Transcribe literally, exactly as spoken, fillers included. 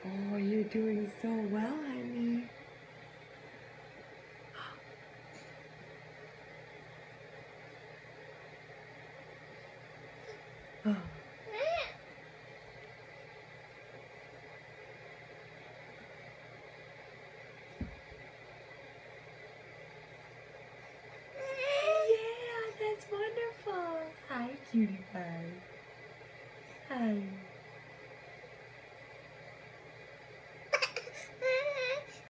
Oh, you're doing so well, honey. Oh. Yeah, that's wonderful. Hi, cutie pie. Hi.